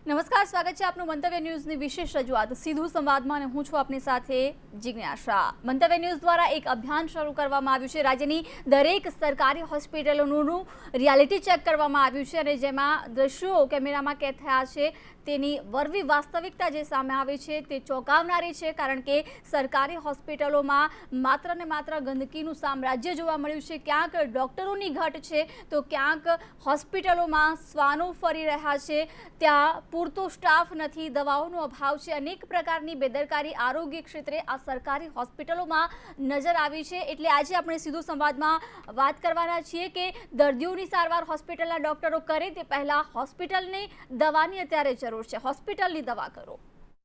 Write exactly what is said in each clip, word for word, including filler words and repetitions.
નમસ્કાર, સ્વાગત છે આપનું મંતવ્ય ન્યૂઝની વિશેષ રજૂઆત સીધું સંવાદમાં અને હું છું આપની સાથે જિજ્ઞાસા। મંતવ્ય ન્યૂઝ દ્વારા એક અભિયાન શરૂ કરવામાં આવ્યું છે। રાજ્યની દરેક સરકારી હોસ્પિટલોનું રિયાલિટી ચેક કરવામાં આવ્યું છે અને જેમાં દ્રશ્યો કેમેરામાં કેદ થયા છે તેની વરવી વાસ્તવિકતા જે સામે આવી છે તે ચોંકાવનારી છે, કારણ કે સરકારી હોસ્પિટલોમાં માત્ર ને માત્ર ગંદકીનું સામ્રાજ્ય જોવા મળ્યું છે। ક્યાંક ડોક્ટરોની ઘટ છે તો ક્યાંક હોસ્પિટલોમાં શ્વાનો ફરી રહ્યા છે, ત્યાં પૂરતો સ્ટાફ નથી, દવાઓનો અભાવ છે, અનેક પ્રકારની બેદરકારી આરોગ્ય ક્ષેત્રે આ સરકારી હોસ્પિટલોમાં નજર આવી છે। એટલે આજે આપણે સીધો સંવાદમાં વાત કરવાના છીએ કે દર્દીઓની સારવાર હોસ્પિટલના ડોક્ટરો કરે તે પહેલા હોસ્પિટલની દવાની અત્યારે જરૂર છે, હોસ્પિટલની દવા કરો।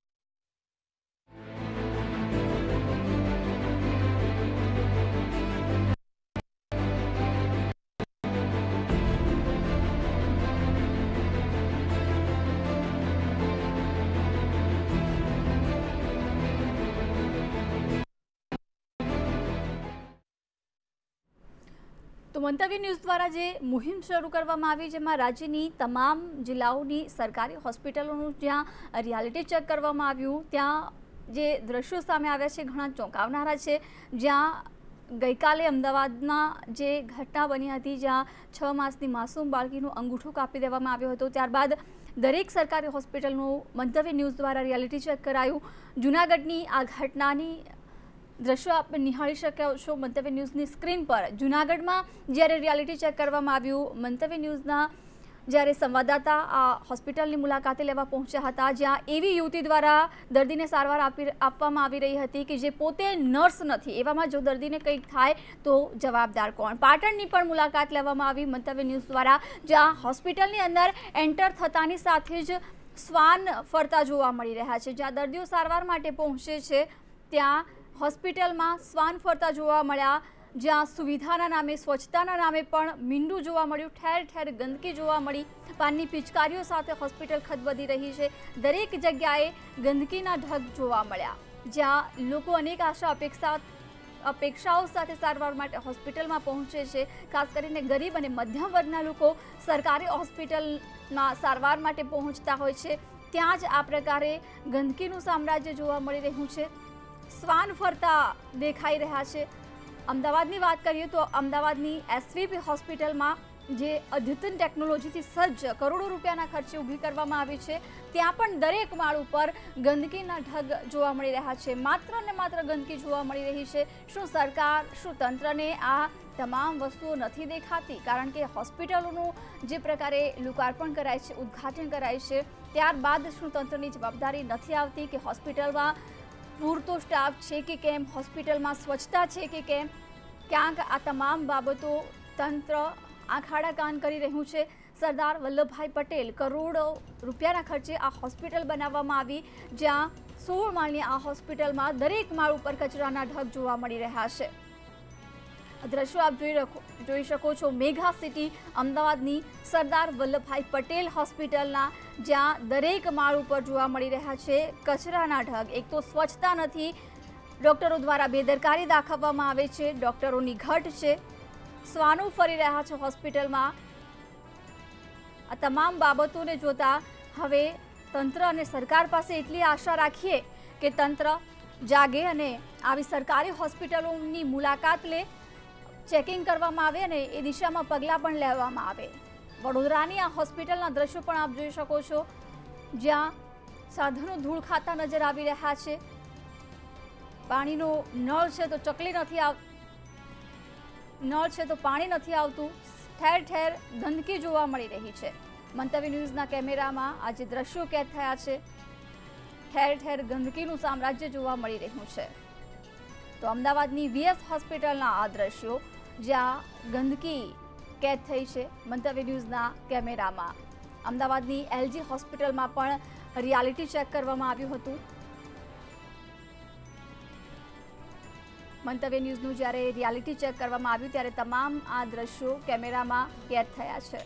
તો મંતવ્ય ન્યૂઝ દ્વારા જે મુહિમ શરૂ કરવામાં આવી, જેમાં રાજ્યની તમામ જિલ્લાઓની સરકારી હોસ્પિટલોનું જ્યાં રિયાલિટી ચેક કરવામાં આવ્યું, ત્યાં જે દ્રશ્યો સામે આવ્યા છે ઘણા ચોંકાવનારા છે। જ્યાં ગઈકાલે અમદાવાદમાં જે ઘટના બની હતી, જ્યાં છ માસની માસૂમ બાળકીનું અંગૂઠો કાપી દેવામાં આવ્યો હતો, ત્યારબાદ દરેક સરકારી હોસ્પિટલનું મંતવ્ય ન્યૂઝ દ્વારા રિયાલિટી ચેક કરાયું। જૂનાગઢની આ ઘટનાની દ્રશ્યો આપ નિહાળી શક્યા છો મંતવ્ય ન્યૂઝની સ્ક્રીન પર। જૂનાગઢમાં જ્યારે રિયાલિટી ચેક કરવામાં આવ્યું, મંતવ્ય ન્યૂઝના જ્યારે સંવાદદાતા આ હોસ્પિટલની મુલાકાતે લેવા પહોંચ્યા હતા, જ્યાં એવી યુવતી દ્વારા દર્દીને સારવાર આપી આપવામાં આવી રહી હતી કે જે પોતે નર્સ નથી, એવામાં જો દર્દીને કંઈક થાય તો જવાબદાર કોણ? પાટણની પણ મુલાકાત લેવામાં આવી મંતવ્ય ન્યૂઝ દ્વારા, જ્યાં હોસ્પિટલની અંદર એન્ટર થતાની સાથે જ શ્વાન ફરતા જોવા મળી રહ્યા છે। જ્યાં દર્દીઓ સારવાર માટે પહોંચે છે ત્યાં હોસ્પિટલમાં શ્વાન ફરતા જોવા મળ્યા, જ્યાં સુવિધાના નામે, સ્વચ્છતાના નામે પણ મીંડું જોવા મળ્યું, ઠેર ઠેર ગંદકી જોવા મળી, પાનની પિચકારીઓ સાથે હોસ્પિટલ ખદબદી રહી છે, દરેક જગ્યાએ ગંદકીના ઢગ જોવા મળ્યા, જ્યાં લોકો અનેક આશા અપેક્ષા અપેક્ષાઓ સાથે સારવાર માટે હોસ્પિટલમાં પહોંચે છે। ખાસ કરીને ગરીબ અને મધ્યમ વર્ગના લોકો સરકારી હોસ્પિટલમાં સારવાર માટે પહોંચતા હોય છે, ત્યાં જ આ પ્રકારે ગંદકીનું સામ્રાજ્ય જોવા મળી રહ્યું છે, શ્વાન ફરતા દેખાઈ રહ્યા છે। અમદાવાદની વાત કરીએ તો અમદાવાદની એસવીપી હોસ્પિટલમાં જે અદ્યતન ટેકનોલોજીથી સજ્જ કરોડો રૂપિયાના ખર્ચે ઊભી કરવામાં આવી છે, ત્યાં પણ દરેક માળ ઉપર ગંદકીના ઢગ જોવા મળી રહ્યા છે, માત્ર ને માત્ર ગંદકી જોવા મળી રહી છે। શું સરકાર, શું તંત્રને આ તમામ વસ્તુઓ નથી દેખાતી? કારણ કે હોસ્પિટલોનું જે પ્રકારે લોકાર્પણ કરાય છે, ઉદ્ઘાટન કરાય છે, ત્યારબાદ શું તંત્રની જવાબદારી નથી આવતી કે હોસ્પિટલમાં પૂરતો સ્ટાફ છે કે કેમ, હોસ્પિટલમાં સ્વચ્છતા છે કે કેમ? ક્યાંક આ તમામ બાબતો તંત્ર આંખ આડા કાન કરી રહ્યું છે। સરદાર વલ્લભભાઈ પટેલ કરોડો રૂપિયાના ખર્ચે આ હોસ્પિટલ બનાવવામાં આવી, જ્યાં સોળ માળની આ હોસ્પિટલમાં દરેક માળ ઉપર કચરાના ઢગ જોવા મળી રહ્યા છે। દ્રશ્યો આપ જોઈ જોઈ શકો છો મેગા સિટી અમદાવાદની સરદાર વલ્લભભાઈ પટેલ હોસ્પિટલના, જ્યાં દરેક માળ ઉપર જોવા મળી રહ્યા છે કચરાના ઢગ। એક તો સ્વચ્છતા નથી, ડોક્ટરો દ્વારા બેદરકારી દાખવવામાં આવે છે, ડોક્ટરોની ઘટ છે, શ્વાનો ફરી રહ્યા છે હોસ્પિટલમાં। આ તમામ બાબતોને જોતા હવે તંત્ર અને સરકાર પાસે એટલી આશા રાખીએ કે તંત્ર જાગે અને આવી સરકારી હોસ્પિટલોની મુલાકાત લે, ચેકિંગ કરવામાં આવે અને એ દિશામાં પગલાં પણ લેવામાં આવે। વડોદરાની આ હોસ્પિટલના દ્રશ્યો પણ આપ જોઈ શકો છો, જ્યાં સાધનો ધૂળ ખાતા નજર આવી રહ્યા છે, પાણીનો નળ છે તો ચકલી નથી આવ નળ છે તો પાણી નથી આવતું, ઠેર ઠેર ગંદકી જોવા મળી રહી છે। મંતવ્ય ન્યૂઝના કેમેરામાં આ જે દ્રશ્યો કેદ થયા છે, ઠેર ઠેર ગંદકીનું સામ્રાજ્ય જોવા મળી રહ્યું છે। તો અમદાવાદની વીએસ હોસ્પિટલના આ દ્રશ્યો, જ્યાં ગંદકી કેદ થઈ છે મંતવ્ય ન્યૂઝના કેમેરામાં। અમદાવાદની એલજી હોસ્પિટલમાં પણ રિયાલિટી ચેક કરવામાં આવ્યું હતું। મંતવ્ય ન્યૂઝનું જ્યારે રિયાલિટી ચેક કરવામાં આવ્યું ત્યારે તમામ આ દ્રશ્યો કેમેરામાં કેદ થયા છે।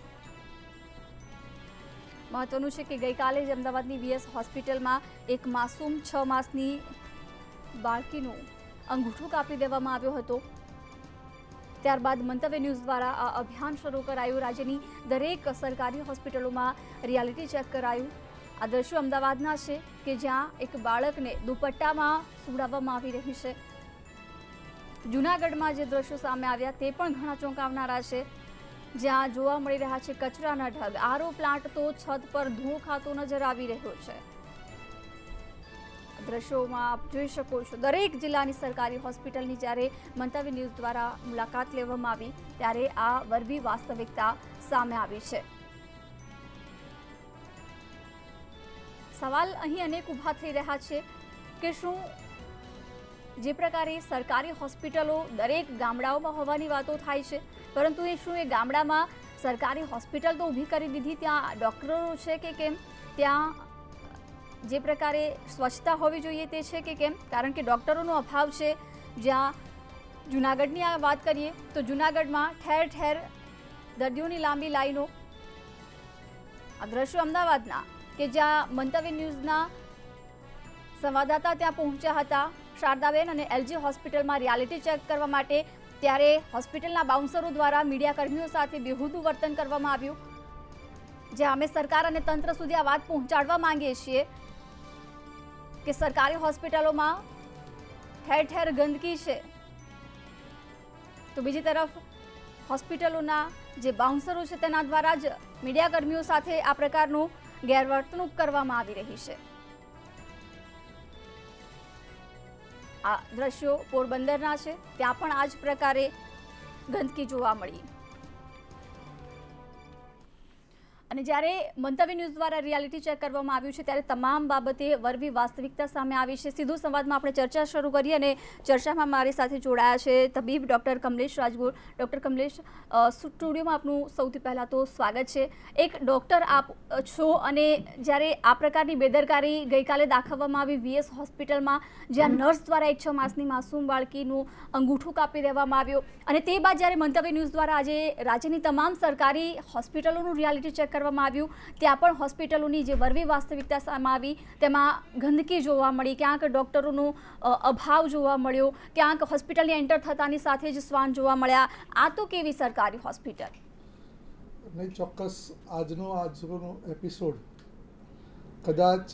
મહત્વનું છે કે ગઈકાલે જ અમદાવાદની વીએસ હોસ્પિટલમાં એક માસૂમ છ માસની બાળકીનું અંગૂઠો કાપી દેવામાં આવ્યો હતો। ત્યારબાદ મંતવ્ય ન્યૂઝ દ્વારા આ અભિયાન શરૂ કરાયું, રાજ્યની દરેક સરકારી હોસ્પિટલોમાં રિયાલિટી ચેક કરાયું। આ દ્રશ્યો અમદાવાદના છે કે જ્યાં એક બાળકને દુપટ્ટામાં સુવડાવવામાં આવી રહી છે. જૂનાગઢમાં જે દ્રશ્યો સામે આવ્યા તે પણ ઘણા ચોંકાવનારા છે, જ્યાં જોવા મળી રહ્યા છે કચરાના ઢગ. આરઓ પ્લાન્ટ તો છત પર ધૂળ ખાતો નજર આવી રહ્યો છે. દ્રશ્યોમાં આપ જોઈ શકો છો દરેક જિલ્લાની સરકારી હોસ્પિટલની જ્યારે મંતવ્ય ન્યૂઝ દ્વારા મુલાકાત લેવામાં આવી ત્યારે આ વરવી વાસ્તવિકતા સામે આવી છે. સવાલ અહીં અનેક ઊભા થઈ રહ્યા છે કે શું જે પ્રકારે સરકારી હોસ્પિટલો દરેક ગામડાઓમાં હોવાની વાતો થાય છે, પરંતુ એ શું એ ગામડામાં સરકારી હોસ્પિટલ તો ઊભી કરી દીધી, ત્યાં ડૉક્ટરો છે કે કેમ, ત્યાં જે પ્રકારે સ્વચ્છતા હોવી જોઈએ તે છે કે કેમ? કારણ કે ડૉક્ટરોનો અભાવ છે. જ્યાં જૂનાગઢની આ વાત કરીએ તો જૂનાગઢમાં ઠેર ઠેર દર્દીઓની લાંબી લાઈનો. આ દ્રશ્યો અમદાવાદના કે જ્યાં મંતવ્ય ન્યૂઝના સંવાદદાતા ત્યાં પહોંચ્યા હતા શારદાબેન અને એલજી હોસ્પિટલમાં રિયાલિટી ચેક કરવા માટે, ત્યારે હોસ્પિટલના બાઉન્સરો દ્વારા મીડિયા કર્મીઓ સાથે બેહુદું વર્તન કરવામાં આવ્યું. જે અમે સરકાર અને તંત્ર સુધી આ વાત પહોંચાડવા માંગીએ છીએ કે સરકારી હોસ્પિટલોમાં ઠેર ઠેર ગંદકી છે, તો બીજી તરફ હોસ્પિટલોના જે બાઉન્સરો છે તેના દ્વારા જ મીડિયા કર્મીઓ સાથે આ પ્રકારનું ગેરવર્તણૂક કરવામાં આવી રહી છે. આ દ્રશ્યો પોરબંદરના છે, ત્યાં પણ આ જ પ્રકારે ગંદકી જોવા મળી. અને જ્યારે મંતવ્ય ન્યૂઝ દ્વારા રિયાલિટી ચેક કરવામાં આવ્યું છે ત્યારે તમામ બાબતે વરવી વાસ્તવિકતા સામે આવી છે. સીધું સંવાદમાં આપણે ચર્ચા શરૂ કરીએ અને ચર્ચામાં મારી સાથે જોડાયા છે તબીબ ડૉક્ટર કમલેશ રાજગોર. ડૉક્ટર કમલેશ, સ્ટુડિયોમાં આપનું સૌથી પહેલાં તો સ્વાગત છે. એક ડૉક્ટર આપ છો અને જ્યારે આ પ્રકારની બેદરકારી ગઈકાલે દાખવવામાં આવી વીએસ હોસ્પિટલમાં, જ્યાં નર્સ દ્વારા એક છ માસની માસૂમ બાળકીનું અંગૂઠું કાપી દેવામાં આવ્યું, અને તે બાદ જ્યારે મંતવ્ય ન્યૂઝ દ્વારા આજે રાજ્યની તમામ સરકારી હોસ્પિટલોનું રિયાલિટી ચેક કરવામાં આવ્યું, ત્યાં પણ હોસ્પિટલોની જે વરવી વાસ્તવિકતા સામે આવી તેમાં ગંદકી જોવા મળી, ક્યાંક ડૉક્ટરોનો અભાવ જોવા મળ્યો, ક્યાંક હોસ્પિટલની એન્ટર થતાની સાથે જ શ્વાન જોવા મળ્યા. આ તો કેવી સરકારી હોસ્પિટલ? નહીં, ચોક્કસ આજનો આજનો એપિસોડ કદાચ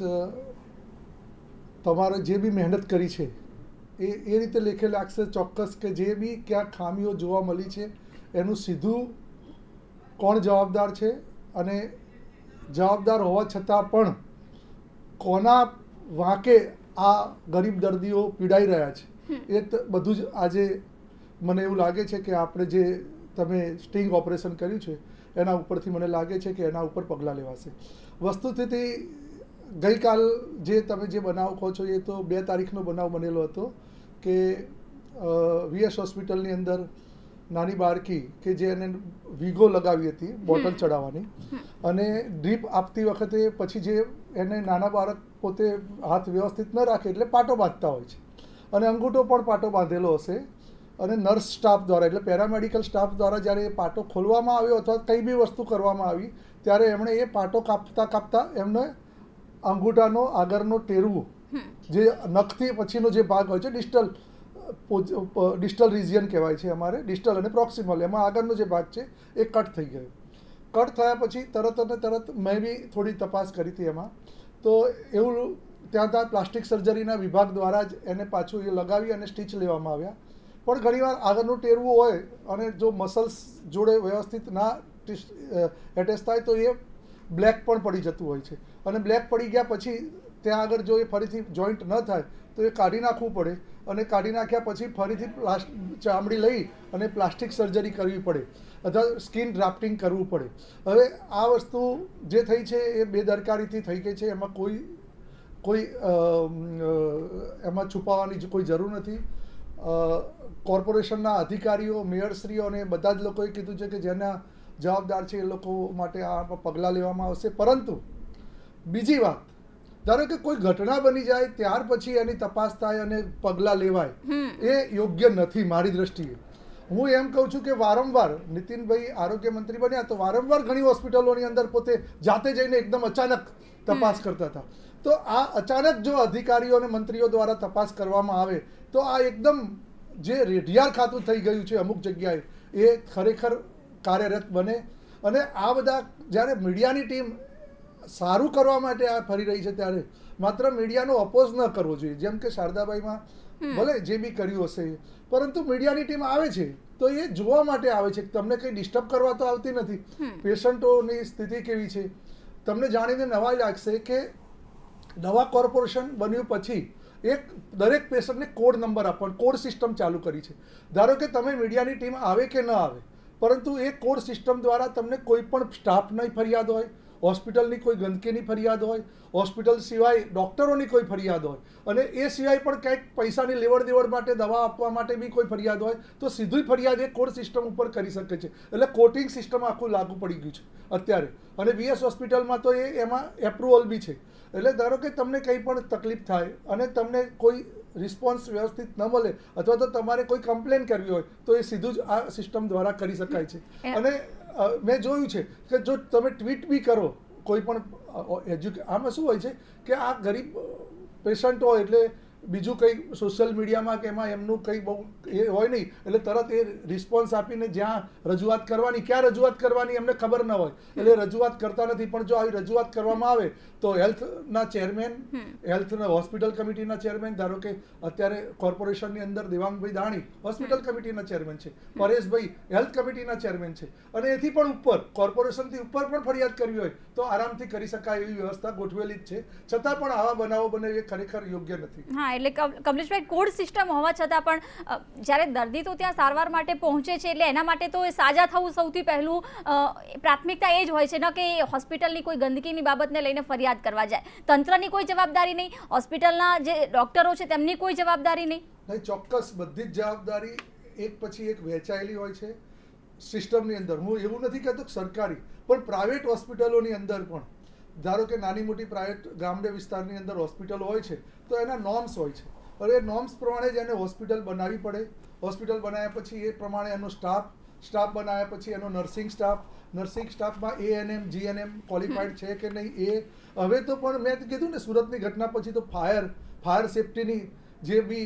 તમારે જે બી મહેનત કરી છે એ એ રીતે લેખે લાગશે ચોક્કસ કે જે બી ક્યાંક ખામીઓ જોવા મળી છે એનું સીધું કોણ જવાબદાર છે અને જવાબદાર હોવા છતાં પણ કોના વાંકે આ ગરીબ દર્દીઓ પીડાઈ રહ્યા છે એ બધું જ આજે મને એવું લાગે છે કે આપણે જે તમે સ્ટિંગ ઓપરેશન કર્યું છે એના ઉપરથી મને લાગે છે કે એના ઉપર પગલાં લેવાશે. વસ્તુસ્થિતિ ગઈકાલ જે તમે જે બનાવ કહો છો એ તો બે તારીખનો બનાવ બનેલો હતો કે વીએસ હોસ્પિટલની અંદર નાની બાળકી કે જે એને વીગો લગાવી હતી બોટલ ચડાવવાની, અને ડ્રીપ આપતી વખતે પછી જે એને નાના બાળક પોતે હાથ વ્યવસ્થિત ન રાખે એટલે પાટો બાંધતા હોય છે, અને અંગૂઠો પણ પાટો બાંધેલો હશે, અને નર્સ સ્ટાફ દ્વારા એટલે પેરામેડિકલ સ્ટાફ દ્વારા જ્યારે એ પાટો ખોલવામાં આવ્યો અથવા કંઈ બી વસ્તુ કરવામાં આવી ત્યારે એમણે એ પાટો કાપતા કાપતા એમને અંગૂઠાનો આગળનો ટેરવું જે નખથી પછીનો જે ભાગ હોય છે ડિસ્ટલ ડિસ્ટલ રિજિયન કહેવાય છે અમારે, ડિસ્ટલ અને પ્રોક્સિમલ, એમાં આગળનો જે ભાગ છે એ કટ થઈ ગયો. કટ થયા પછી તરત અને તરત મેં બી થોડી તપાસ કરી હતી એમાં, તો એવું ત્યાં ત્યાં પ્લાસ્ટિક સર્જરીના વિભાગ દ્વારા જ એને પાછું એ લગાવી અને સ્ટીચ લેવામાં આવ્યા. પણ ઘણીવાર આગળનું ટેરવું હોય અને જો મસલ્સ જોડે વ્યવસ્થિત ના એટેચ થાય તો એ બ્લેક પણ પડી જતું હોય છે, અને બ્લેક પડી ગયા પછી ત્યાં આગળ જો એ ફરીથી જોઈન્ટ ન થાય તો એ કાઢી નાખવું પડે, અને કાઢી નાખ્યા પછી ફરીથી પ્લાસ્ટ ચામડી લઈ અને પ્લાસ્ટિક સર્જરી કરવી પડે અથવા સ્કિન ડ્રાફ્ટિંગ કરવું પડે. હવે આ વસ્તુ જે થઈ છે એ બેદરકારીથી થઈ ગઈ છે, એમાં કોઈ કોઈ એમાં છુપાવવાની કોઈ જરૂર નથી. કોર્પોરેશનના અધિકારીઓ, મેયરશ્રીઓ અને બધા જ લોકોએ કીધું છે કે જેના જવાબદાર છે એ લોકો માટે આ પગલાં લેવામાં આવશે. પરંતુ બીજી વાત, ધારો કે કોઈ ઘટના બની જાય ત્યાર પછી એની તપાસ થાય અને પગલાં લેવાય, એ યોગ્ય નથી મારી દ્રષ્ટિએ. હું એમ કહું છું કે વારંવાર નીતિનભાઈ આરોગ્ય મંત્રી બન્યા તો વારંવાર ઘણી હોસ્પિટલોની અંદર પોતે જાતે જઈને એકદમ અચાનક તપાસ કરતા હતા. તો આ અચાનક જો અધિકારીઓ અને મંત્રીઓ દ્વારા તપાસ કરવામાં આવે તો આ એકદમ જે રેઢિયાર ખાતું થઈ ગયું છે અમુક જગ્યાએ એ ખરેખર કાર્યરત બને. અને આ બધા જ્યારે મીડિયાની ટીમ સારું કરવા માટે આ ફરી રહી છે ત્યારે માત્ર મીડિયાનો અપોઝ ન કરવો જોઈએ. જેમ કે શારદાબાઈમાં ભલે જે બી કર્યું હશે, પરંતુ મીડિયાની ટીમ આવે છે તો એ જોવા માટે આવે છે. તમને કંઈ ડિસ્ટર્બ કરવા તો આવતી નથી. પેશન્ટોની સ્થિતિ કેવી છે તમને જાણીને નવાઈ લાગશે કે નવા કોર્પોરેશન બન્યું પછી એક દરેક પેશન્ટને કોડ નંબર આપવાનો કોડ સિસ્ટમ ચાલુ કરી છે. ધારો કે તમે મીડિયાની ટીમ આવે કે ન આવે, પરંતુ એ કોડ સિસ્ટમ દ્વારા તમને કોઈ પણ સ્ટાફની ફરિયાદ હોય, હોસ્પિટલની કોઈ ગંદકીની ફરિયાદ હોય, હોસ્પિટલ સિવાય ડૉક્ટરોની કોઈ ફરિયાદ હોય, અને એ સિવાય પણ કંઈક પૈસાની લેવડ દેવડ માટે દવા આપવા માટે બી કોઈ ફરિયાદ હોય તો સીધી ફરિયાદ એ કોડ સિસ્ટમ ઉપર કરી શકે છે. એટલે કોટિંગ સિસ્ટમ આખું લાગુ પડી ગયું છે અત્યારે. અને વીએસ હોસ્પિટલમાં તો એ એમાં એપ્રુવલ બી છે. એટલે ધારો કે તમને કંઈ પણ તકલીફ થાય અને તમને કોઈ રિસ્પોન્સ વ્યવસ્થિત ન મળે અથવા તો તમારે કોઈ કમ્પ્લેન કરવી હોય તો એ સીધું જ આ સિસ્ટમ દ્વારા કરી શકાય છે. અને મેં જોયું છે કે જો તમે ટ્વીટ બી કરો કોઈ પણ એજ્યુકે આમાં શું હોય છે કે આ ગરીબ પેશન્ટ હોય એટલે બીજું કંઈ સોશિયલ મીડિયામાં કે એમાં એમનું કંઈ બહુ એ હોય નહીં, એટલે તરત એ રિસ્પોન્સ આપીને જ્યાં રજૂઆત કરવાની ક્યાં રજૂઆત કરવાની એમને ખબર ન હોય એટલે રજૂઆત કરતા નથી. પણ જો આવી રજૂઆત કરવામાં આવે તો હેલ્થના ચેરમેન, હેલ્થના હોસ્પિટલ કમિટીના ચેરમેન, ધારો કે અત્યારે કોર્પોરેશનની અંદર દેવાંગભાઈ દાણી હોસ્પિટલ કમિટીના ચેરમેન છે, પરેશભાઈ હેલ્થ કમિટીના ચેરમેન છે, અને એથી પણ ઉપર કોર્પોરેશનથી ઉપર પણ ફરિયાદ કરવી હોય તો આરામથી કરી શકાય એવી વ્યવસ્થા ગોઠવેલી જ છે. છતાં પણ આવા બનાવો બને એ ખરેખર યોગ્ય નથી. હા, એટલે કમલેશભાઈ કોડ સિસ્ટમ હોવા છતાં પણ જ્યારે દર્દી તો ત્યાં સારવાર માટે પહોંચે છે એટલે એના માટે તો સાજા થવું સૌથી પહેલું પ્રાથમિકતા એ જ હોય છે ને કે હોસ્પિટલની કોઈ ગંદકીની બાબતને લઈને ફરિયાદ કરવા જાય. તંત્રની કોઈ જવાબદારી નહીં, હોસ્પિટલના જે ડૉક્ટરો છે તેમની કોઈ જવાબદારી નહીં. નહીં, ચોક્કસ બધી જ જવાબદારી એક પછી એક વહેંચાયેલી હોય છે સિસ્ટમની અંદર. હું એવું નથી કહેતો કે સરકારી, પણ પ્રાઇવેટ હોસ્પિટલોની અંદર પણ ધારો કે નાની મોટી પ્રાઇવેટ ગ્રામ્ય વિસ્તારની અંદર હોસ્પિટલ હોય છે તો એના નોર્મ્સ હોય છે. હવે એ નોર્મ્સ પ્રમાણે જ એને હોસ્પિટલ બનાવવી પડે. હોસ્પિટલ બનાવ્યા પછી એ પ્રમાણે એનો સ્ટાફ સ્ટાફ બનાવ્યા પછી એનો નર્સિંગ સ્ટાફ નર્સિંગ સ્ટાફમાં એએનએમ જીએનએમ ક્વોલિફાઈડ છે કે નહીં એ. હવે તો પણ મેં કીધું ને સુરતની ઘટના પછી તો ફાયર ફાયર સેફ્ટીની જે બી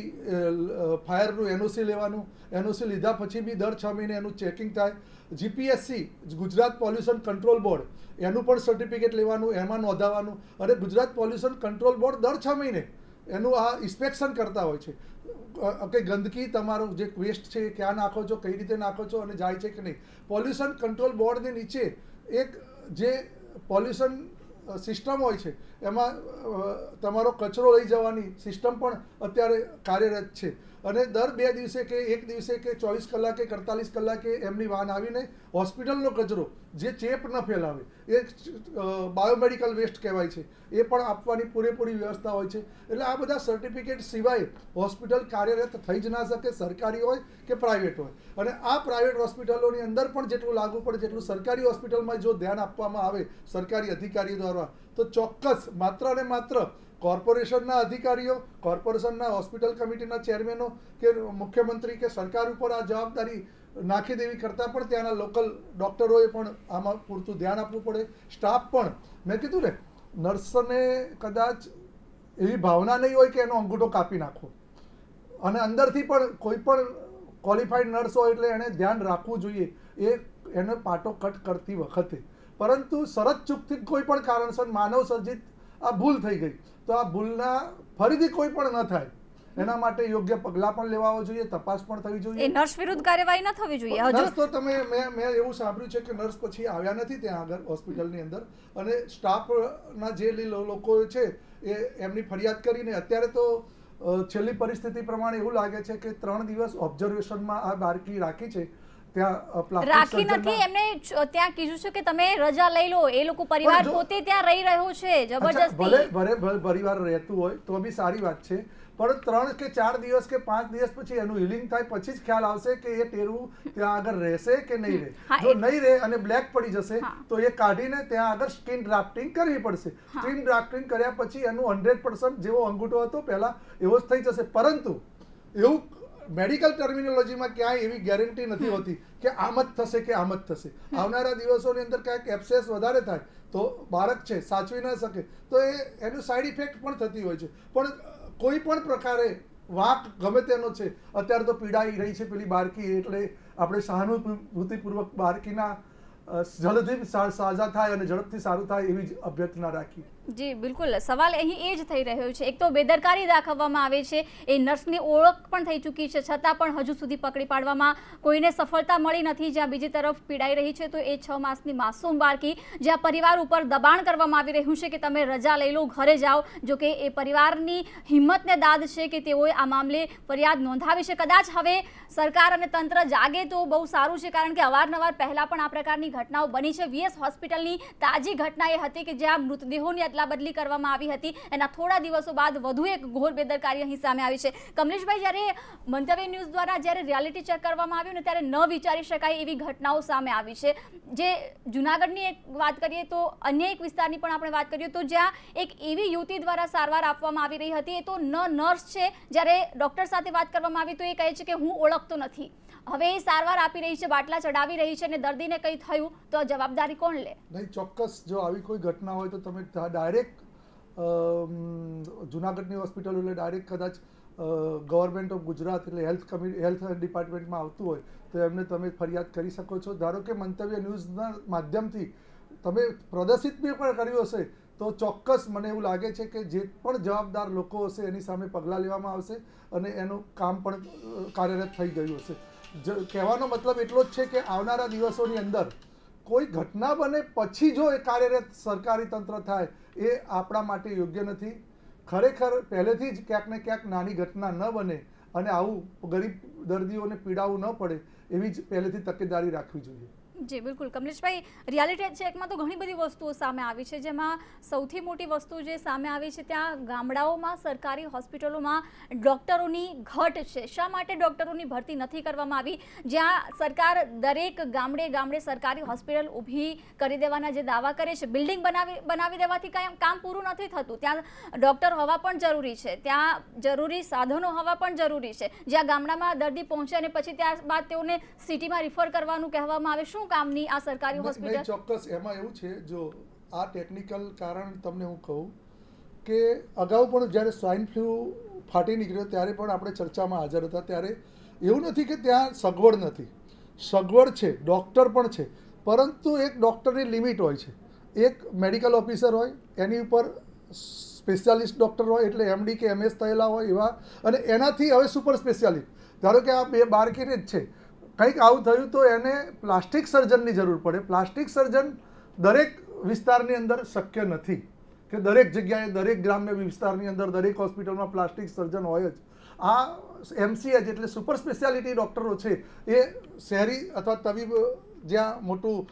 ફાયરનું એનઓસી લેવાનું, એનઓસી લીધા પછી બી દર છ મહિને એનું ચેકિંગ થાય. GPSC Gujarat pollution control board એનું પણ સર્ટિફિકેટ લેવાનું, એમાં નોંધાવાનું, અને ગુજરાત પોલ્યુશન કંટ્રોલ બોર્ડ દર છ મહિને એનું આ ઇન્સ્પેક્શન કરતા હોય છે કે ગંદકી તમારું જે વેસ્ટ છે એ ક્યાં નાખો છો, કઈ રીતે નાખો છો અને જાય છે કે નહીં. પોલ્યુશન કંટ્રોલ બોર્ડની નીચે એક જે પોલ્યુશન સિસ્ટમ હોય છે એમાં તમારો કચરો લઈ જવાની સિસ્ટમ પણ અત્યારે કાર્યરત છે. અને દર બે દિવસે કે એક દિવસે કે ચોવીસ કલાકે કે અડતાલીસ કલાકે એમની વાન આવીને હોસ્પિટલનો કચરો જે ચેપ ન ફેલાવે એ બાયોમેડિકલ વેસ્ટ કહેવાય છે એ પણ આપવાની પૂરેપૂરી વ્યવસ્થા હોય છે. એટલે આ બધા સર્ટિફિકેટ સિવાય હોસ્પિટલ કાર્યરત થઈ જ ના શકે, સરકારી હોય કે પ્રાઇવેટ હોય. અને આ પ્રાઇવેટ હોસ્પિટલોની અંદર પણ જેટલું લાગુ પડે જેટલું સરકારી હોસ્પિટલમાં જો ધ્યાન આપવામાં આવે સરકારી અધિકારીઓ દ્વારા તો ચોક્કસ માત્ર અને માત્ર કોર્પોરેશનના અધિકારીઓ, કોર્પોરેશનના હોસ્પિટલ કમિટીના ચેરમેનો કે મુખ્યમંત્રી કે સરકાર ઉપર આ જવાબદારી નાખી દેવી કરતાં પણ ત્યાંના લોકલ ડૉક્ટરોએ પણ આમાં પૂરતું ધ્યાન આપવું પડે. સ્ટાફ પણ, મેં કીધું ને, નર્સને કદાચ એવી ભાવના નહીં હોય કે એનો અંગૂઠો કાપી નાખો, અને અંદરથી પણ કોઈ પણ ક્વોલિફાઈડ નર્સ હોય એટલે એણે ધ્યાન રાખવું જોઈએ એ એને પાટો કટ કરતી વખતે. પરંતુ શરત ચૂકથી કોઈ પણ કારણસર માનવ સર્જિત આ ભૂલ થઈ ગઈ તો આ ભૂલના ફરીથી કોઈ પણ ન થાય એના માટે યોગ્ય પગલાં પણ લેવા જોઈએ, તપાસ પણ થવી જોઈએ. નર્સ વિરુદ્ધ કાર્યવાહી ન થવી જોઈએ. નર્સ તો તમે મેં મેં એવું સાંભળ્યું છે કે નર્સ પછી આવ્યા નથી ત્યાં આગળ હોસ્પિટલની અંદર, અને સ્ટાફના જે લોકો છે એ એમની ફરિયાદ કરીને અત્યારે તો છેલ્લી પરિસ્થિતિ પ્રમાણે એવું લાગે છે કે ત્રણ દિવસ ઓબ્ઝર્વેશનમાં આ બાળકી રાખી છે. રાખી નથી, એમને ત્યાં કીધું છે કે તમે રજા લઈ લો. એ લોકો પરિવાર પોતે ત્યાં રહી રહ્યો છે જબરજસ્તી. ભલે ભલે પરિવાર રહેતું હોય તો બી સારી વાત છે, પણ ત્રણ કે ચાર દિવસ કે પાંચ દિવસ પછી એનું હિલિંગ થાય પછી જ ખ્યાલ આવશે કે એ ટેરું ત્યાં આગળ રહેશે કે નહીં રહે. જો નહીં રહે અને બ્લેક પડી જશે તો એ કાઢીને ત્યાં આગળ સ્કિન ડ્રાફ્ટિંગ કરવી પડશે. સ્કિન ડ્રાફ્ટિંગ કર્યા પછી એનું હંડ્રેડ પર્સન્ટ જેવો અંગૂઠો હતો પહેલા એવો જ થઈ જશે. પરંતુ એવું મેડિકલ ટર્મિનોલોજીમાં ક્યાંય એવી ગેરંટી નથી હોતી કે આમ જ થશે કે આમ જ થશે. આવનારા દિવસોની અંદર ક્યાંક એબ્સેસ વધારે થાય તો બાળક છે સાચવી ન શકે તો એ એનું સાઈડ ઇફેક્ટ પણ થતી હોય છે. પણ કોઈ પણ પ્રકારે વાંક ગમે તેનો છે, અત્યારે તો પીડાઈ રહી છે પેલી બાળકી, એટલે આપણે સહાનુભૂતિપૂર્વક બાળકીના જલ્દીથી સાજા થાય અને ઝડપથી સારું થાય એવી જ અભ્યર્થના રાખી. જી બિલકુલ, સવાલ અહીં એ જ થઈ રહ્યો છે. એક તો બેદરકારી દાખવવામાં આવે છે, એ નર્સની ઓળખ પણ થઈ ચૂકી છે, છતાં પણ હજુ સુધી પકડી પાડવામાં કોઈને સફળતા મળી નથી. જ્યાં બીજી તરફ પીડાઈ રહી છે તો એ છ માસની માસૂમ બાળકી, જ્યાં પરિવાર ઉપર દબાણ કરવામાં આવી રહ્યું છે કે તમે રજા લઈ લો, ઘરે જાઓ. જો કે એ પરિવારની હિંમતને દાદ છે કે તેઓએ આ મામલે ફરિયાદ નોંધાવી છે. કદાચ હવે સરકાર અને તંત્ર જાગે તો બહુ સારું છે, કારણ કે અવારનવાર પહેલાં પણ આ પ્રકારની ઘટનાઓ બની છે. વીએસ હોસ્પિટલની તાજી ઘટના એ હતી કે જ્યાં મૃતદેહોની અદલા બદલી કરવામાં આવી હતી. એના થોડા દિવસો બાદ વધુ એક ઘોર બેદરકારી અહીં સામે આવી છે. કમલેશભાઈ, જ્યારે મંતવ્ય ન્યૂઝ દ્વારા જ્યારે રિયાલિટી ચેક કરવામાં આવ્યું ને ત્યારે ન વિચારી શકાય એવી ઘટનાઓ સામે આવી છે. જે જૂનાગઢની એક વાત કરીએ તો અન્ય એક વિસ્તારની પણ આપણે વાત કરીએ તો જ્યાં એક એવી યુવતી દ્વારા સારવાર આપવામાં આવી રહી હતી. એ તો ન નર્સ છે, જ્યારે ડૉક્ટર સાથે વાત કરવામાં આવી તો એ કહે છે કે હું ઓળખતો નથી. હવે એ સારવાર આપી રહી છે, બાટલા ચડાવી રહી છે, અને દર્દીને કંઈ થયું તો જવાબદારી કોણ લે? નહીં, ચોક્કસ જો આવી કોઈ ઘટના હોય તો તમે ડાયરેક્ટ જુનાગઢની હોસ્પિટલ એટલે ડાયરેક્ટ કદાચ ગવર્મેન્ટ ઓફ ગુજરાત એટલે હેલ્થ કમિટી હેલ્થ ડિપાર્ટમેન્ટમાં આવતું હોય તો એમને તમે ફરિયાદ કરી શકો છો. ધારો કે મંતવ્ય ન્યૂઝના માધ્યમથી તમે પ્રદર્શિત બી પણ કર્યું હશે તો ચોક્કસ મને એવું લાગે છે કે જે પણ જવાબદાર લોકો હશે એની સામે પગલાં લેવામાં આવશે અને એનું કામ પણ કાર્યરત થઈ ગયું હશે. કહેવાનો મતલબ એટલો જ છે કે આવનારા દિવસોની અંદર કોઈ ઘટના બને પછી જો એ કાર્યરત સરકારી તંત્ર થાય એ આપણા માટે યોગ્ય નથી. ખરેખર પહેલેથી જ ક્યાંક ને ક્યાંક નાની ઘટના ન બને અને આવું ગરીબ દર્દીઓને પીડાવું ન પડે એવી જ પહેલેથી તકેદારી રાખવી જોઈએ. જી બિલકુલ. કમલેશભાઈ, રિયાલિટી ચેકમાં તો ઘણી બધી વસ્તુઓ સામે આવી છે, જેમાં સૌથી મોટી વસ્તુ જે સામે આવી છે ત્યાં ગામડાઓમાં સરકારી હોસ્પિટલોમાં ડૉક્ટરોની ઘટ છે. શા માટે ડૉક્ટરોની ભરતી નથી કરવામાં આવી? જ્યાં સરકાર દરેક ગામડે ગામડે સરકારી હોસ્પિટલ ઊભી કરી દેવાના જે દાવા કરે છે, બિલ્ડિંગ બનાવી બનાવી દેવાથી કાંઈ કામ પૂરું નથી થતું. ત્યાં ડૉક્ટર હોવા પણ જરૂરી છે, ત્યાં જરૂરી સાધનો હોવા પણ જરૂરી છે. જ્યાં ગામડામાં દર્દી પહોંચે અને પછી ત્યારબાદ તેઓને સિટીમાં રિફર કરવાનું કહેવામાં આવે, શું કામની આ સરકારી હોસ્પિટલ? ચોક્કસ એમાં એવું છે, જો આ ટેકનિકલ કારણ તમને હું કહું કે અગાઉ પણ જ્યારે સ્વાઇન ફ્લૂ ફાટી નીકળ્યો ત્યારે પણ આપણે ચર્ચામાં હાજર હતા. ત્યારે એવું નથી કે ત્યાં સગવડ નથી, સગવડ છે, ડૉક્ટર પણ છે, પરંતુ એક ડૉક્ટરની લિમિટ હોય છે. એક મેડિકલ ઓફિસર હોય, એની ઉપર સ્પેશિયાલિસ્ટ ડૉક્ટર હોય એટલે એમડી કે એમએસ થયેલા હોય એવા, અને એનાથી હવે સુપર સ્પેશિયાલિસ્ટ. ધારો કે આ બે બાળકીને જ છે, કંઈક આવું થયું તો એને પ્લાસ્ટિક સર્જનની જરૂર પડે. પ્લાસ્ટિક સર્જન દરેક વિસ્તારની અંદર શક્ય નથી કે દરેક જગ્યાએ દરેક ગ્રામ્ય વિસ્તારની અંદર દરેક હોસ્પિટલમાં પ્લાસ્ટિક સર્જન હોય જ. આ એમસીએચ એટલે સુપર સ્પેશિયાલિટી ડૉક્ટરો છે એ શહેરી અથવા તબીબ જ્યાં મોટું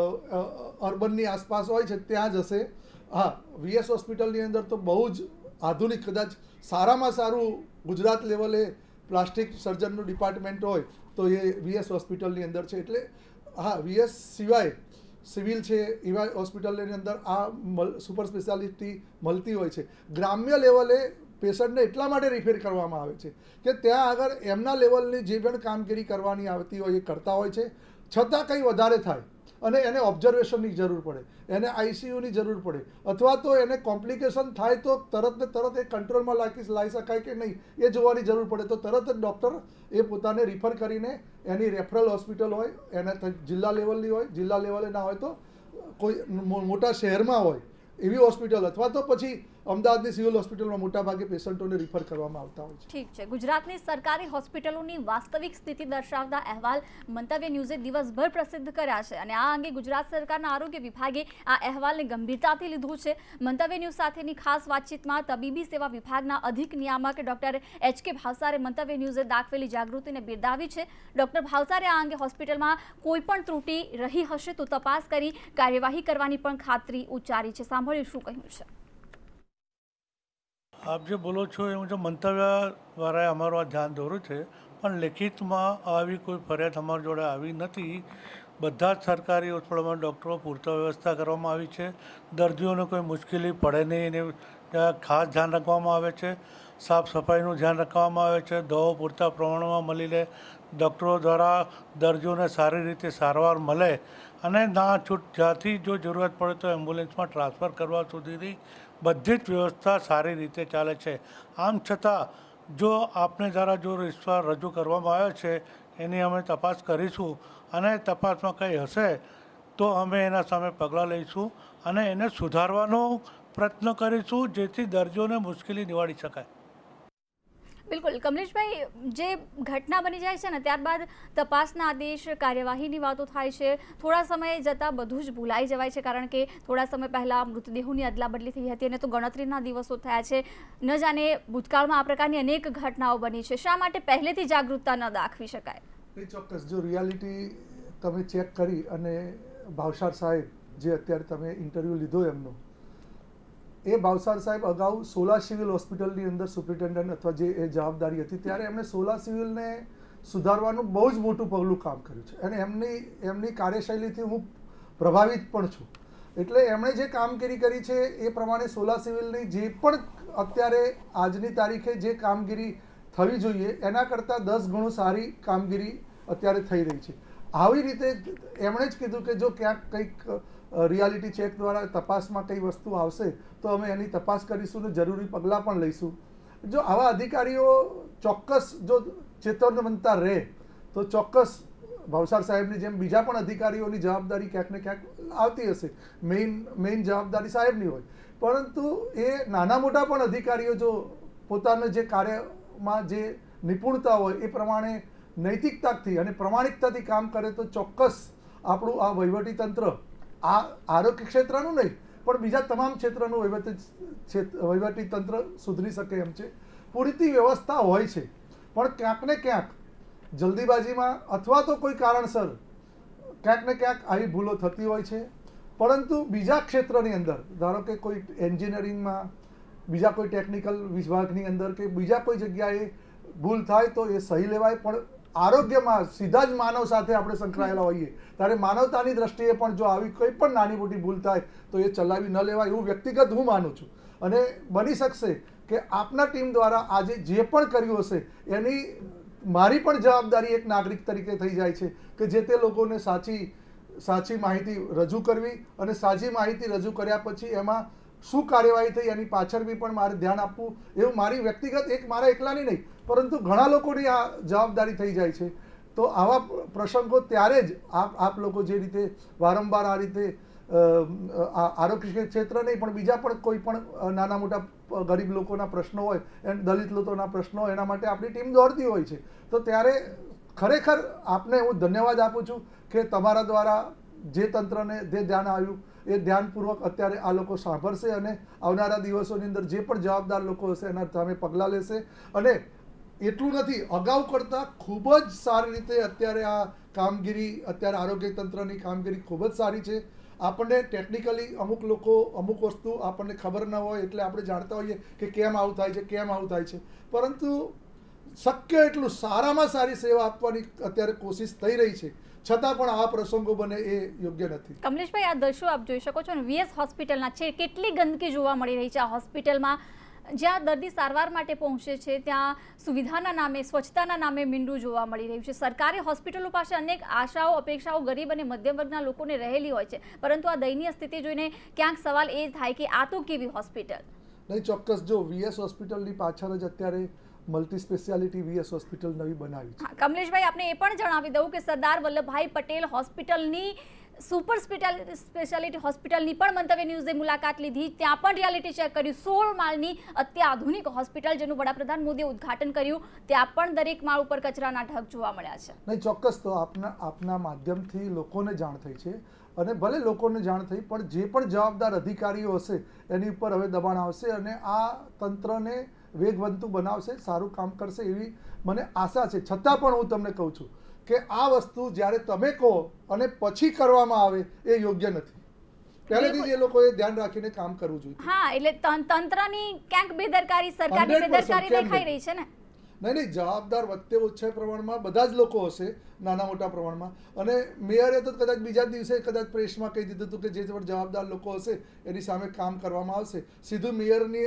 અર્બનની આસપાસ હોય છે ત્યાં જ હશે. હા, વીએસ હોસ્પિટલની અંદર તો બહુ જ આધુનિક, કદાચ સારામાં સારું ગુજરાત લેવલે પ્લાસ્ટિક સર્જનનું ડિપાર્ટમેન્ટ હોય તો એ વીએસ હોસ્પિટલની અંદર છે. એટલે હા, વીએસ સિવાય સિવિલ છે એવા હોસ્પિટલની અંદર આ સુપર સ્પેશિયાલિટી મળતી હોય છે. ગ્રામ્ય લેવલે પેશન્ટને એટલા માટે રિફેર કરવામાં આવે છે કે ત્યાં આગળ એમના લેવલની જે પણ કામગીરી કરવાની આવતી હોય એ કરતા હોય છે, છતાં કંઈ વધારે થાય અને એને ઓબ્ઝર્વેશનની જરૂર પડે, એને આઈસીયુની જરૂર પડે, અથવા તો એને કોમ્પ્લિકેશન થાય તો તરત ને તરત એ કંટ્રોલમાં લાગી લાવી શકાય કે નહીં એ જોવાની જરૂર પડે, તો તરત જ ડૉક્ટર એ પોતાને રિફર કરીને એની રેફરલ હોસ્પિટલ હોય, એને જિલ્લા લેવલની હોય, જિલ્લા લેવલે ના હોય તો કોઈ મોટા શહેરમાં હોય એવી હોસ્પિટલ, અથવા તો પછી અમદાવાદની સિવિલ હોસ્પિટલમાં મોટાભાગે પેશન્ટોને રિફર કરવામાં આવતા હોય છે. ઠીક છે. ગુજરાતની સરકારી હોસ્પિટલોની વાસ્તવિક સ્થિતિ દર્શાવતા અહેવાલ મંતવ્ય ન્યૂઝે દિવસભર પ્રસિદ્ધ કર્યા છે અને આ અંગે ગુજરાત સરકારના આરોગ્ય વિભાગે આ અહેવાલને ગંભીરતાથી લીધું છે. મંતવ્ય ન્યૂઝ સાથેની ખાસ વાતચીતમાં તબીબી સેવા વિભાગના અધિક નિયામક ડોક્ટર એચ કે ભાવસારે મંતવ્ય ન્યૂઝે દાખવેલી જાગૃતિને બિરદાવી છે. ડોક્ટર ભાવસારે આ અંગે હોસ્પિટલમાં કોઈ પણ ત્રુટિ રહી હશે તો તપાસ કરી કાર્યવાહી કરવાની પણ ખાતરી ઉચ્ચારી છે. સાંભળ્યું શું કહ્યું છે? આપ જે બોલો છો એ મુજબ મંતવ્યવાળાએ અમારું આ ધ્યાન દોર્યું છે, પણ લેખિતમાં આવી કોઈ ફરિયાદ અમારી જોડે આવી નથી. બધા જ સરકારી હોસ્પિટલમાં ડૉક્ટરો પૂરતા વ્યવસ્થા કરવામાં આવી છે. દર્દીઓને કોઈ મુશ્કેલી પડે નહીં એને ખાસ ધ્યાન રાખવામાં આવે છે. સાફ સફાઈનું ધ્યાન રાખવામાં આવે છે. દવાઓ પૂરતા પ્રમાણમાં મળી રહે, ડૉક્ટરો દ્વારા દર્દીઓને સારી રીતે સારવાર મળે અને ના છૂટ જ્યાંથી જો જરૂરત પડે તો એમ્બ્યુલન્સમાં ટ્રાન્સફર કરવા સુધીની બધી જ વ્યવસ્થા સારી રીતે ચાલે છે. આમ છતાં જો આપને દ્વારા જો વિશ્વાસ રજૂ કરવામાં આવ્યો છે એની અમે તપાસ કરીશું અને તપાસમાં કંઈ હશે તો અમે એના સામે પગલાં લઈશું અને એને સુધારવાનો પ્રયત્ન કરીશું, જેથી દર્દીઓને મુશ્કેલી નિવારી શકાય. બિલકુલ કમલેશભાઈ, જે ઘટના બની જાય છે ને ત્યારબાદ તપાસના આદેશ, કાર્યવાહીની વાતો થાય છે, થોડા સમય જતાં બધું જ ભૂલાઈ જવાય છે, કારણ કે થોડા સમય પહેલાં મૃતદેહોની અદલા બદલી થઈ હતી અને તો ગણતરીના દિવસો થયા છે. ન જાણે ભૂતકાળમાં આ પ્રકારની અનેક ઘટનાઓ બની છે, શા માટે પહેલેથી જાગૃતતા ન દાખવી શકાય? એ ચોક્કસ, જો રિયાલિટી તમે ચેક કરી અને ભાવસાર સાહેબ જે અત્યારે તમે ઇન્ટરવ્યૂ લીધો એમનો, એ ભાવસાર સાહેબ અગાઉ સોલા સિવિલ હોસ્પિટલની અંદર સુપ્રિન્ટેન્ડન્ટ અથવા જે એ જવાબદારી હતી ત્યારે એમણે સોલા સિવિલને સુધારવાનું બહુ જ મોટું પગલું કામ કર્યું છે અને એમની એમની કાર્યશૈલીથી હું પ્રભાવિત પણ છું. એટલે એમણે જે કામગીરી કરી છે એ પ્રમાણે સોલા સિવિલની જે પણ અત્યારે આજની તારીખે જે કામગીરી થવી જોઈએ એના કરતાં દસ ગણું સારી કામગીરી અત્યારે થઈ રહી છે. આવી રીતે એમણે જ કીધું કે જો ક્યાંક કંઈક રિયાલિટી ચેક દ્વારા તપાસમાં કઈ વસ્તુ આવશે તો અમે એની તપાસ કરીશું ને જરૂરી પગલાં પણ લઈશું. જો આવા અધિકારીઓ ચોક્કસ જો ચેતવનવંતા રહે તો ચોક્કસ ભાવસાર સાહેબની જેમ બીજા પણ અધિકારીઓની જવાબદારી ક્યાંક ને ક્યાંક આવતી હશે. મેઇન મેઇન જવાબદારી સાહેબની હોય, પરંતુ એ નાના મોટા પણ અધિકારીઓ જો પોતાના જે કાર્યમાં જે નિપુણતા હોય એ પ્રમાણે નૈતિકતાથી અને પ્રમાણિકતાથી કામ કરે તો ચોક્કસ આપણું આ વહીવટી તંત્ર, આ આરોગ્ય ક્ષેત્રનું નહીં પણ બીજા તમામ ક્ષેત્રનું વહીવટી વહીવટી તંત્ર સુધરી શકે એમ છે. પૂરતી વ્યવસ્થા હોય છે પણ ક્યાંક ને ક્યાંક જલ્દીબાજીમાં અથવા તો કોઈ કારણસર ક્યાંક ને ક્યાંક આવી ભૂલો થતી હોય છે. પરંતુ બીજા ક્ષેત્રની અંદર, ધારો કે કોઈ એન્જિનિયરિંગમાં, બીજા કોઈ ટેકનિકલ વિભાગની અંદર કે બીજા કોઈ જગ્યાએ ભૂલ થાય તો એ સહી લેવાય, પણ આરોગ્યમાં સીધા જ માનવ સાથે આપણે સંકળાયેલા હોઈએ ત્યારે માનવતાની દ્રષ્ટિએ પણ જો આવી કોઈ પણ નાની મોટી ભૂલ થાય તો એ ચલાવી ન લેવાય એવું વ્યક્તિગત હું માનું છું. અને બની શકશે કે આપના ટીમ દ્વારા આજે જે પણ કર્યું હશે એની મારી પણ જવાબદારી એક નાગરિક તરીકે થઈ જાય છે કે જે તે લોકોને સાચી સાચી માહિતી રજૂ કરવી અને સાચી માહિતી રજૂ કર્યા પછી એમાં શું કાર્યવાહી થઈ એની પાછળ બી પણ મારે ધ્યાન આપવું, એવું મારી વ્યક્તિગત એક મારા એકલાની નહીં પરંતુ ઘણા લોકોની આ જવાબદારી થઈ જાય છે. તો આવા પ્રસંગો ત્યારે જ આપ આપ લોકો જે રીતે વારંવાર આ રીતે આરોગ્ય ક્ષેત્ર નહીં પણ બીજા પણ કોઈ પણ નાના મોટા ગરીબ લોકોના પ્રશ્નો હોય, દલિત લોકોના પ્રશ્નો હોય, એના માટે આપણી ટીમ દોડતી હોય છે. તો ત્યારે ખરેખર આપને હું ધન્યવાદ આપું છું કે તમારા દ્વારા જે તંત્રને જે ધ્યાન આવ્યું એ ધ્યાનપૂર્વક અત્યારે આ લોકો સાંભળશે અને આવનારા દિવસોની અંદર જે પણ જવાબદાર લોકો હશે એના સામે પગલાં લેશે. અને એટલું નથી, અગાઉ કરતાં ખૂબ જ સારી રીતે અત્યારે આ કામગીરી, અત્યારે આરોગ્ય તંત્રની કામગીરી ખૂબ જ સારી છે. આપણને ટેકનિકલી અમુક લોકો અમુક વસ્તુ આપણને ખબર ન હોય એટલે આપણે જાણતા હોઈએ કે કેમ આવું થાય છે કેમ આવું થાય છે પરંતુ શક્ય એટલું સારામાં સારી સેવા આપવાની અત્યારે કોશિશ થઈ રહી છે, છતાં પણ આવા પ્રસંગો બને એ યોગ્ય નથી. કમલેશભાઈ, આ દ્રશ્યો આપ જોઈ શકો છો ને વીએસ હોસ્પિટલના છે. કેટલી ગંદકી જોવા મળી રહી છે આ હોસ્પિટલમાં. જ્યાં દર્દી સારવાર માટે પહોંચે છે ત્યાં સુવિધાના નામે, સ્વચ્છતાના નામે મીંડું જોવા મળી રહ્યું છે. સરકારી હોસ્પિટલો પાસે અનેક આશાઓ, અપેક્ષાઓ ગરીબ અને મધ્યમ વર્ગના લોકોને રહેલી હોય છે, પરંતુ આ દયનીય સ્થિતિ જોઈને ક્યાંક સવાલ એ થાય કે આ તો કેવી હોસ્પિટલ? નહીં, ચોક્કસ. જો વીએસ હોસ્પિટલની પાછળ જ અત્યારે મલ્ટી સ્પેશિયાલિટી વીએસ હોસ્પિટલ નવી બનાવી છે. કમલેશભાઈ, આપણે એ પણ જણાવી દઉં કે સરદાર વલ્લભભાઈ પટેલ હોસ્પિટલની સુપર સ્પેશિયાલિટી હોસ્પિટલની પણ મંતવ્ય ન્યૂઝે મુલાકાત લીધી. ત્યાં પણ રિયાલિટી ચેક કર્યું. સોળ માળની અત્યાધુનિક હોસ્પિટલ જેનું વડાપ્રધાન મોદીએ ઉદ્ઘાટન કર્યું, ત્યાં પણ દરેક માળ ઉપર કચરાના ઢગ જોવા મળ્યા છે. નહીં, ચોક્કસ. તો આપના આપના માધ્યમથી લોકોને જાણ થઈ છે અને ભલે લોકોને જાણ થઈ પણ જે પણ જવાબદાર અધિકારીઓ હશે એની ઉપર હવે દબાણ આવશે અને આ તંત્રને વેગવંતું બનાવશે, સારું કામ કરશે એવી મને આશા છે. છતાં પણ હું તમને કહું છું કે આ વસ્તુ જ્યારે તમે કહો અને પછી કરવામાં આવે એ યોગ્ય નથી. પહેલેથી જ એ લોકોએ ધ્યાન રાખીને કામ કરવું જોઈએ. હા, એટલે તંત્રની ક્યાંક બેદરકારી, સરકારની બેદરકારી દેખાઈ રહી છે ને. નહીં નહીં, જવાબદાર વધતે ઓછા પ્રમાણમાં બધા જ લોકો હશે, નાના મોટા પ્રમાણમાં. અને મેયરે તો કદાચ બીજા દિવસે કદાચ પ્રેસમાં કહી દીધું હતું કે જે પણ જવાબદાર લોકો હશે એની સામે કામ કરવામાં આવશે. સીધું મેયરની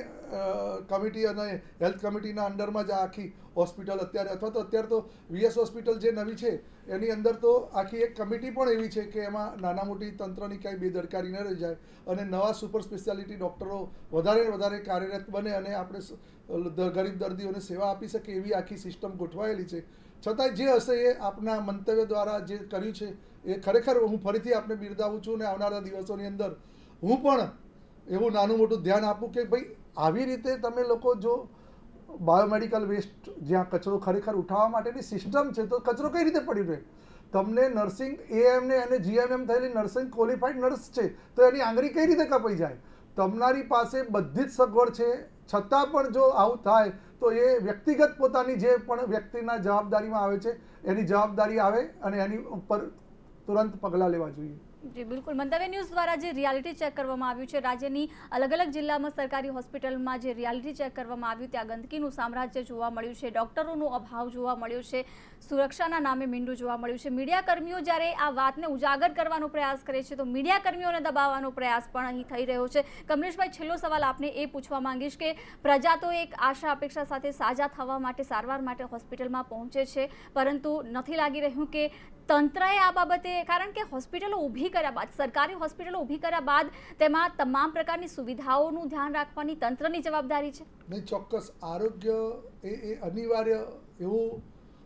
કમિટી અને હેલ્થ કમિટીના અંડરમાં જ આખી હોસ્પિટલ અત્યારે, અથવા તો અત્યારે તો વીએસ હોસ્પિટલ જે નવી છે એની અંદર તો આખી એક કમિટી પણ એવી છે કે એમાં નાના મોટી તંત્રની કાંઈ બેદરકારી ન રહી જાય અને નવા સુપર સ્પેશિયાલિટી ડૉક્ટરો વધારે વધારે કાર્યરત બને અને આપણે ગરીબ દર્દીઓને સેવા આપી શકે એવી આખી સિસ્ટમ ગોઠવાયેલી છે. છતાંય જે હશે એ આપના મંતવ્ય દ્વારા જે કર્યું છે એ ખરેખર હું ફરીથી આપને બિરદાવું છું અને આવનારા દિવસોની અંદર હું પણ એવું નાનું મોટું ધ્યાન આપું કે ભાઈ આવી રીતે તમે લોકો જો બાયોમેડિકલ વેસ્ટ જ્યાં કચરો ખરેખર ઉઠાવવા માટેની સિસ્ટમ છે તો કચરો કઈ રીતે પડી રહે. તમને નર્સિંગ એએમ ને અને જીએમએમ થયેલી નર્સિંગ ક્વોલિફાઈડ નર્સ છે તો એની આંગળી કઈ રીતે કપાઈ જાય. તમારી પાસે બધી જ સગવડ છે છતાં પણ જો આવું થાય તો એ વ્યક્તિગત પોતાની જે પણ વ્યક્તિના જવાબદારીમાં આવે છે એની જવાબદારી આવે અને એની ઉપર તુરંત પગલાં લેવા જોઈએ. જી બિલકુલ. મંતવ્ય ન્યૂઝ દ્વારા જે રિયાલિટી ચેક કરવામાં આવ્યું છે રાજ્યની અલગ અલગ જિલ્લામાં સરકારી હોસ્પિટલમાં જે રિયાલિટી ચેક કરવામાં આવ્યું ત્યાં ગંદકીનું સામ્રાજ્ય જોવા મળ્યું છે, ડોક્ટરોનો અભાવ જોવા મળ્યો છે, સુરક્ષાના નામે મીંડું જોવા મળ્યું છે. મીડિયાકર્મીઓ જ્યારે આ વાતને ઉજાગર કરવાનો પ્રયાસ કરે છે તો મીડિયાકર્મીઓને દબાવવાનો પ્રયાસ પણ અહીં થઈ રહ્યો છે. કમલેશભાઈ, છેલ્લો સવાલ આપને એ પૂછવા માંગીશ કે પ્રજા તો એક આશા અપેક્ષા સાથે સાજા થવા માટે સારવાર માટે હોસ્પિટલમાં પહોંચે છે પરંતુ નથી લાગી રહ્યું કે તંત્રએ આ બાબતે, કારણ કે હોસ્પિટલો ઊભી કર્યા બાદ સરકારી હોસ્પિટલો ઊભી કર્યા બાદ તેમાં તમામ પ્રકારની સુવિધાઓનું ધ્યાન રાખવાની તંત્રની જવાબદારી છે. નહીં, ચોક્કસ આરોગ્ય એ એ અનિવાર્ય એવું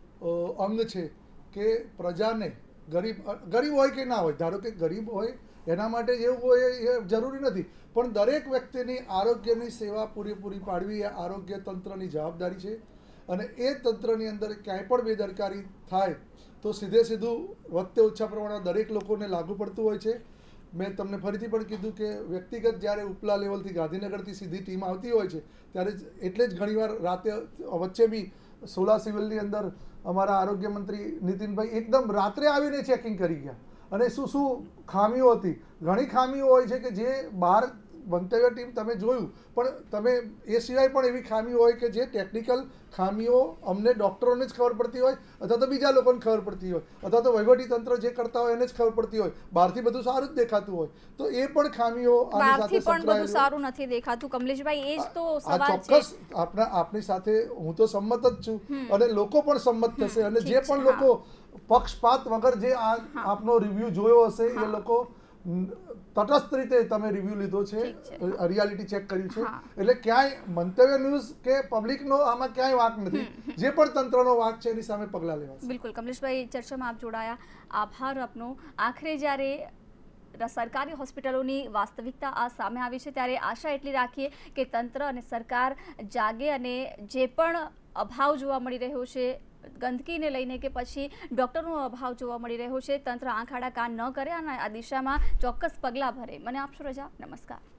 અંગ છે કે પ્રજાને ગરીબ ગરીબ હોય કે ના હોય, ધારો કે ગરીબ હોય એના માટે જેવું હોય એ જરૂરી નથી પણ દરેક વ્યક્તિની આરોગ્યની સેવા પૂરેપૂરી પાડવી એ આરોગ્ય તંત્રની જવાબદારી છે અને એ તંત્રની અંદર ક્યાંય પણ બેદરકારી થાય તો સીધે સીધું વધતે ઓછા પ્રમાણમાં દરેક લોકોને લાગુ પડતું હોય છે. મેં તમને ફરીથી પણ કીધું કે વ્યક્તિગત જ્યારે ઉપલા લેવલથી ગાંધીનગરથી સીધી ટીમ આવતી હોય છે ત્યારે એટલે જ ઘણીવાર રાતે વચ્ચે બી સોલા સિવિલની અંદર અમારા આરોગ્ય મંત્રી નીતિનભાઈ એકદમ રાત્રે આવીને ચેકિંગ કરી ગયા અને શું શું ખામીઓ હતી. ઘણી ખામીઓ હોય છે કે જે બહાર મંતવ્ય ટીમ તમે જોયું પણ તમે એ સિવાય પણ એવી ખામીઓ હોય કે જે ટેકનિકલ ખામીઓ અમને ડૉક્ટરોને જ ખબર પડતી હોય અથવા તો બીજા લોકોને ખબર પડતી હોય અથવા તો વહીવટી તંત્ર જે કરતા હોય એને જ ખબર પડતી હોય. બહારથી બધું સારું જ દેખાતું હોય તો એ પણ ખામીઓ આની સાથે સંકળાયેલી સારું નથી દેખાતું. કમલેશભાઈ, એ જ તો સવાલ છે. ચોક્કસ આપણા આપની સાથે હું તો સંમત જ છું અને લોકો પણ સંમત થશે અને જે પણ લોકો પક્ષપાત વગર જે આ આપનો રિવ્યુ જોયો હશે એ લોકો તટસ્થ રીતે તમે રિવ્યુ લીધો છે, રિયાલિટી ચેક કર્યું છે એટલે ક્યાંય મંતવ્ય ન્યૂઝ કે પબ્લિકનો આમાં ક્યાંય વાંક નથી. જે પણ તંત્રનો વાંક છે એની સામે પગલાં લેવાશે. બિલકુલ. કમલેશભાઈ, ચર્ચામાં આપ જોડાયા, આભાર આપનો. આખરે જ્યારે સરકારી હોસ્પિટલોની વાસ્તવિકતા આ સામે આવી છે ત્યારે આશા એટલી રાખીએ કે તંત્ર અને સરકાર જાગે અને જે પણ અભાવ જોવા મળી રહ્યો છે ગંદકીને લઈને કે પછી ડૉક્ટરનો અભાવ જોવા મળી રહ્યો છે, તંત્ર આંખ આડા કાન ન કરે અને આ દિશામાં ચોક્કસ પગલાં ભરે. મને આપશો રજા. નમસ્કાર.